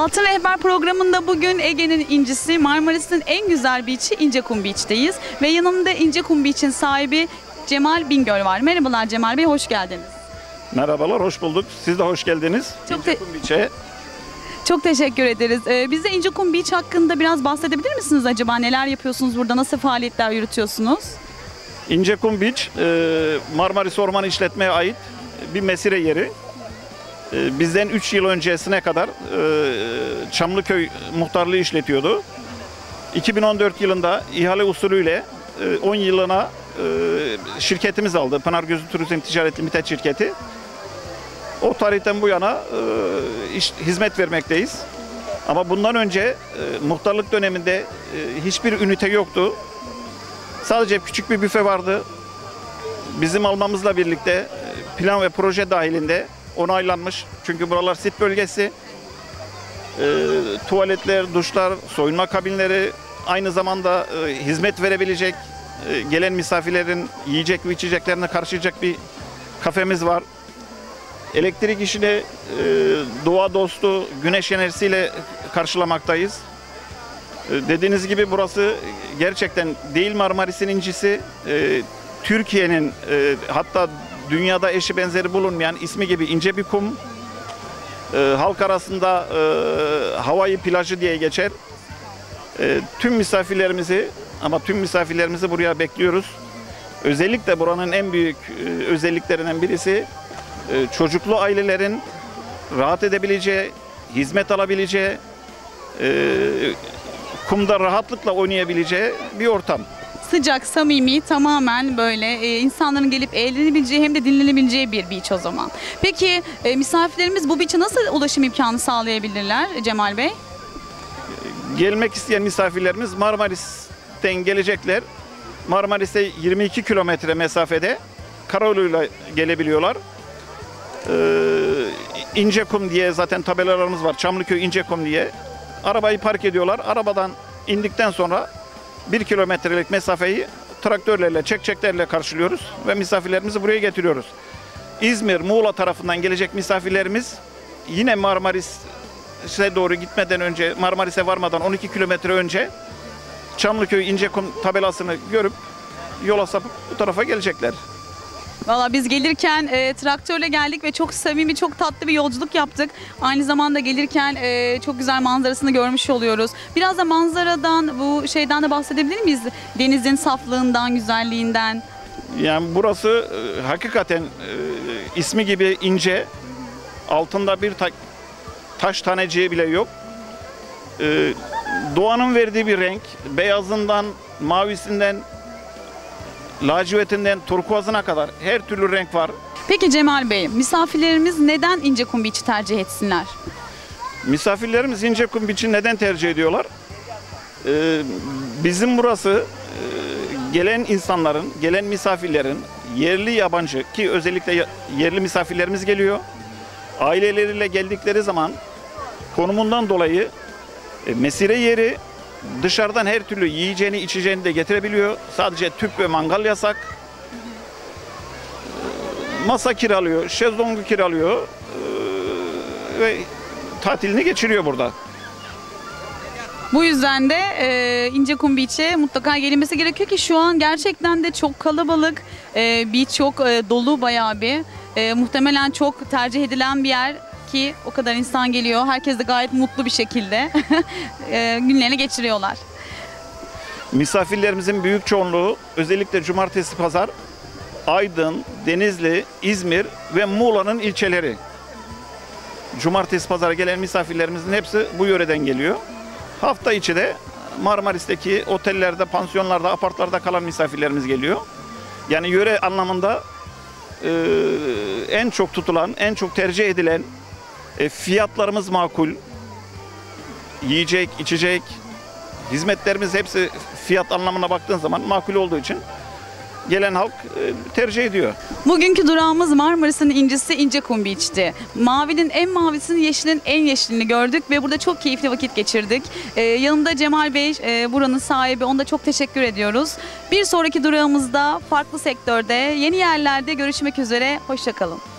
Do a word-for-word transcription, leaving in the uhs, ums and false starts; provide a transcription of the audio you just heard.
Altın Rehber programında bugün Ege'nin incisi Marmaris'in en güzel beach'i İncekum Beach'teyiz. Ve yanımda İncekum Beach'in sahibi Cemal Bingöl var. Merhabalar Cemal Bey, hoş geldiniz. Merhabalar, hoş bulduk. Siz de hoş geldiniz. Çok, te İncekum Beach'e. çok teşekkür ederiz. Ee, bize İncekum Beach hakkında biraz bahsedebilir misiniz acaba? Neler yapıyorsunuz burada? Nasıl faaliyetler yürütüyorsunuz? İncekum Beach, Marmaris Orman İşletme'ye ait bir mesire yeri. Bizden üç yıl öncesine kadar Çamlıköy muhtarlığı işletiyordu. iki bin on dört yılında ihale usulüyle on yılına şirketimiz aldı. Pınargözü Turizm Ticaret Limited şirketi. O tarihten bu yana iş, hizmet vermekteyiz. Ama bundan önce muhtarlık döneminde hiçbir ünite yoktu. Sadece küçük bir büfe vardı. Bizim almamızla birlikte plan ve proje dahilinde onaylanmış. Çünkü buralar sit bölgesi. E, tuvaletler, duşlar, soyunma kabinleri, aynı zamanda e, hizmet verebilecek, e, gelen misafirlerin yiyecek ve içeceklerini karşılayacak bir kafemiz var. Elektrik işini e, doğa dostu, güneş enerjisiyle karşılamaktayız. E, dediğiniz gibi burası gerçekten değil Marmaris'in incisi, e, Türkiye'nin e, hatta dünyada eşi benzeri bulunmayan ismi gibi ince bir kum. E, halk arasında e, Hawaii plajı diye geçer. E, tüm misafirlerimizi ama tüm misafirlerimizi buraya bekliyoruz. Özellikle buranın en büyük e, özelliklerinden birisi e, çocuklu ailelerin rahat edebileceği, hizmet alabileceği, e, kumda rahatlıkla oynayabileceği bir ortam. Sıcak, samimi, tamamen böyle e, insanların gelip eğlenebileceği hem de dinlenebileceği bir beach o zaman. Peki e, misafirlerimiz bu beach'e nasıl ulaşım imkanı sağlayabilirler Cemal Bey? Gelmek isteyen misafirlerimiz Marmaris'ten gelecekler. Marmaris'te yirmi iki kilometre mesafede karayoluyla gelebiliyorlar. Ee, İncekum diye zaten tabelalarımız var. Çamlıköy İncekum diye. Arabayı park ediyorlar. Arabadan indikten sonra bir kilometrelik mesafeyi traktörlerle, çekçeklerle karşılıyoruz ve misafirlerimizi buraya getiriyoruz. İzmir, Muğla tarafından gelecek misafirlerimiz yine Marmaris'e doğru gitmeden önce, Marmaris'e varmadan on iki kilometre önce Çamlıköy İncekum tabelasını görüp yola sapıp bu tarafa gelecekler. Valla biz gelirken e, traktörle geldik ve çok samimi, çok tatlı bir yolculuk yaptık. Aynı zamanda gelirken e, çok güzel manzarasını görmüş oluyoruz. Biraz da manzaradan, bu şeyden de bahsedebilir miyiz? Denizin saflığından, güzelliğinden. Yani burası e, hakikaten e, ismi gibi ince. Altında bir ta taş taneciği bile yok. E, doğanın verdiği bir renk. Beyazından, mavisinden, lacivetinden turkuazına kadar her türlü renk var. Peki Cemal Bey, misafirlerimiz neden İncekum Beach'i tercih etsinler? Misafirlerimiz İncekum Beach'i neden tercih ediyorlar? Ee, bizim burası e, gelen insanların, gelen misafirlerin, yerli yabancı ki özellikle yerli misafirlerimiz geliyor. Aileleriyle geldikleri zaman konumundan dolayı e, mesire yeri, dışarıdan her türlü yiyeceğini, içeceğini de getirebiliyor. Sadece tüp ve mangal yasak. Masa kiralıyor, şezlongu kiralıyor ve tatilini geçiriyor burada. Bu yüzden de e, İncekum Beach'e mutlaka gelinmesi gerekiyor ki şu an gerçekten de çok kalabalık. E, beach çok e, dolu bayağı bir. E, muhtemelen çok tercih edilen bir yer. Ki o kadar insan geliyor. Herkes de gayet mutlu bir şekilde e, günlerini geçiriyorlar. Misafirlerimizin büyük çoğunluğu özellikle cumartesi pazar Aydın, Denizli, İzmir ve Muğla'nın ilçeleri. Cumartesi pazara gelen misafirlerimizin hepsi bu yöreden geliyor. Hafta içi de Marmaris'teki otellerde, pansiyonlarda, apartlarda kalan misafirlerimiz geliyor. Yani yöre anlamında e, en çok tutulan, en çok tercih edilen, E, fiyatlarımız makul, yiyecek, içecek, hizmetlerimiz hepsi fiyat anlamına baktığın zaman makul olduğu için gelen halk e, tercih ediyor. Bugünkü durağımız Marmaris'in incisi İncekum Beach'ti. Mavinin en mavisini, yeşilin en yeşilini gördük ve burada çok keyifli vakit geçirdik. Ee, yanımda Cemal Bey, e, buranın sahibi, ona da çok teşekkür ediyoruz. Bir sonraki durağımızda farklı sektörde, yeni yerlerde görüşmek üzere, hoşça kalın.